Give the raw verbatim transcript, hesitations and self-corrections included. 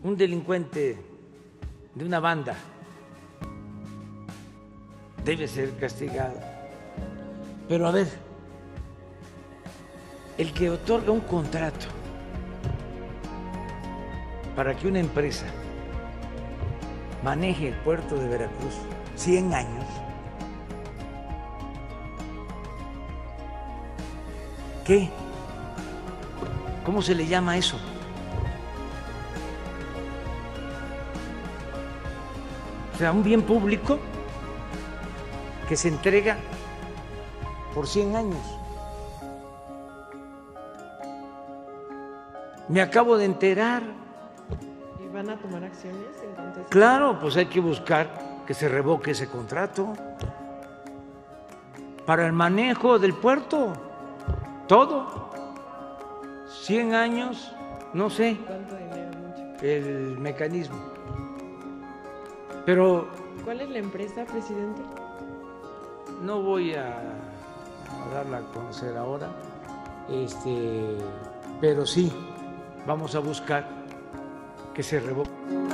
un delincuente de una banda debe ser castigado. Pero a ver, el que otorga un contrato para que una empresa maneje el puerto de Veracruz cien años, ¿qué? ¿Cómo se le llama eso? O sea, un bien público que se entrega por cien años. Me acabo de enterar. ¿Y van a tomar acciones en cuanto a eso? Claro, pues hay que buscar que se revoque ese contrato para el manejo del puerto. Todo. cien años, no sé. ¿Cuánto dinero? Mucho. El mecanismo. Pero ¿Cuál es la empresa, presidente? no voy a, a darla a conocer ahora, este, pero sí vamos a buscar que se revoque.